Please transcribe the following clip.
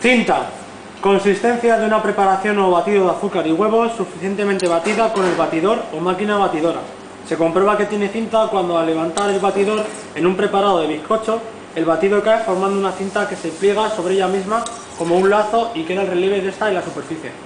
Cinta. Consistencia de una preparación o batido de azúcar y huevos suficientemente batida con el batidor o máquina batidora. Se comprueba que tiene cinta cuando al levantar el batidor en un preparado de bizcocho, el batido cae formando una cinta que se pliega sobre ella misma como un lazo y queda el relieve de esta en la superficie.